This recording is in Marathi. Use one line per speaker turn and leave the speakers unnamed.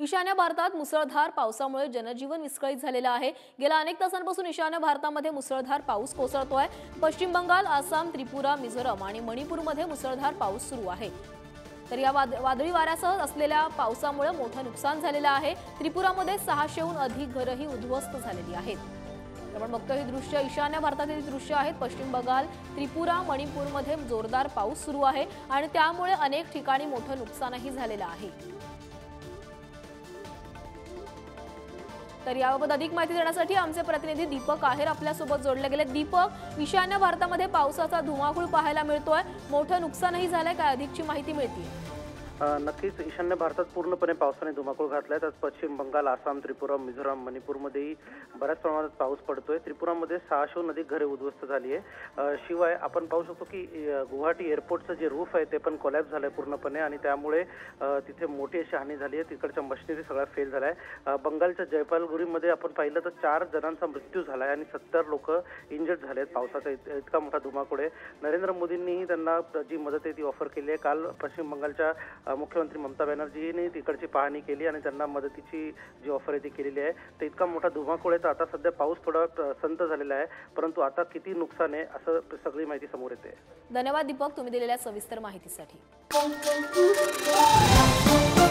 ईशान्य भारतात मुसळधार पावसामुळे जनजीवन विस्कळीत झालेलं आहे। गेल्या अनेक तासांपासून ईशान्य भारतामध्ये मुसळधार पाऊस कोसळतोय। पश्चिम बंगाल, आसाम, त्रिपुरा, मिझोरम आणि मणिपूरमध्ये मुसळधार पाऊस सुरू आहे। तर या वादळी वाऱ्यासह असलेल्या पावसामुळे मोठं नुकसान झालेलं आहे। त्रिपुरामध्ये 600हून अधिक घरही उद्ध्वस्त झालेली आहेत। आपण बघतोय ही दृश्य ईशान्य भारतातील दृश्य आहेत। पश्चिम बंगाल, त्रिपुरा, मणिपूरमध्ये जोरदार पाऊस सुरू आहे आणि त्यामुळे अनेक ठिकाणी मोठं नुकसानही झालेलं आहे। तर याबाबत अधिक माहिती देण्यासाठी आमचे प्रतिनिधी दीपक आहेर आपल्यासोबत जोडले गेले। दीपक, ईशान्य भारतामध्ये पावसाचा धुमाकूळ पाहायला मिळतोय, मोठं नुकसानही झालंय, काय अधिकची माहिती मिळते?
नक्कीच ईशान्य भारतात पूर्णपणे पावसाने धुमाकूळ घातलाय। त्यात पश्चिम बंगाल, आसाम, त्रिपुरा, मिझोरम, मणिपूरमध्येही बऱ्याच प्रमाणात पाऊस पडतोय। त्रिपुरामध्ये 600हून अधिक घरे उद्ध्वस्त झाली आहे। शिवाय आपण पाहू शकतो की गुवाहाटी एअरपोर्टचं जे रूफ आहे ते पण कोलॅप्स झालंय पूर्णपणे आणि त्यामुळे तिथे मोठी अशी हानी झाली आहे। तिकडच्या मशिनरी सगळ्या फेल झालाय। बंगालच्या जयपालगुरीमध्ये आपण पाहिलं तर 4 जणांचा मृत्यू झालाय आणि 70 लोक इंजर्ड झालेत। पावसाचा इतका मोठा धुमाकूळ आहे। नरेंद्र मोदींनीही त्यांना जी मदत आहे ती ऑफर केली आहे। काल पश्चिम बंगालच्या मुख्यमंत्री ममता बॅनर्जींनी तिकडची पाहणी केली आणि त्यांना मदतीची जी ऑफर आहे ती केलेली आहे। तर इतका मोठा धुमाकूळ आहे तर आता सध्या पाऊस थोडा संत झालेला आहे, परंतु आता किती नुकसान आहे असं सगळी माहिती समोर येते।
धन्यवाद दीपक, तुम्ही दिलेल्या सविस्तर माहितीसाठी।